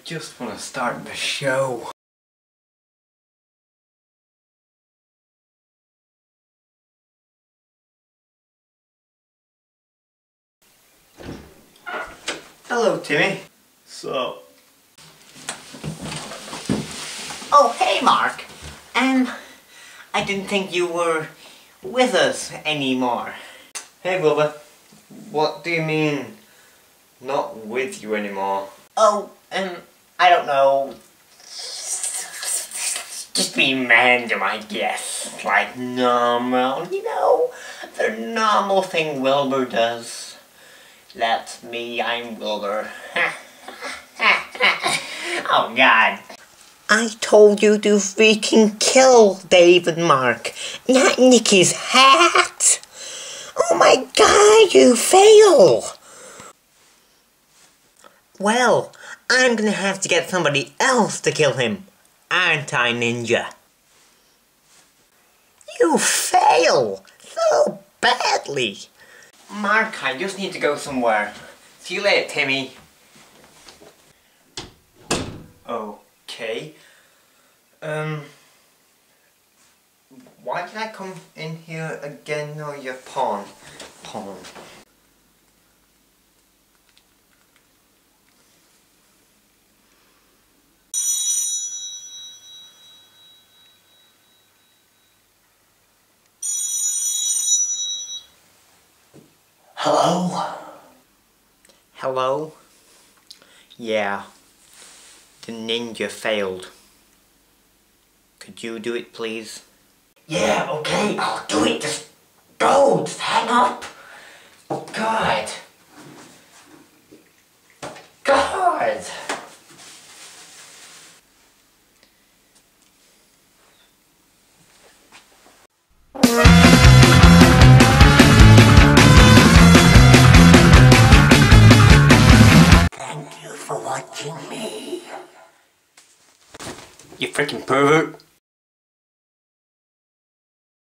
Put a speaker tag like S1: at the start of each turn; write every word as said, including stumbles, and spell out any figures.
S1: just want to start the show. Hello, Timmy. So.
S2: Oh, hey, Mark. Um, I didn't think you were with us anymore.
S1: Hey, Wilbur. What do you mean, not with you anymore?
S2: Oh, um, I don't know. Just being random, I guess. Like normal, you know? The normal thing Wilbur does. That's me, I'm Wilbur. Oh, God. I told you to freaking kill Dave and Mark, not nick his hat. Oh my God, you fail. Well, I'm gonna have to get somebody else to kill him, aren't I, Ninja? You fail so badly. Mark, I just need to go somewhere. See you later, Timmy.
S1: Okay. Um. Why did I come in here again? No, you're pawn. Pawn.
S2: Hello? Hello? Yeah. The ninja failed. Could you do it, please? Yeah, okay, I'll do it. Just go. Just hang up. God. God. Thank you for watching me. You freaking pervert.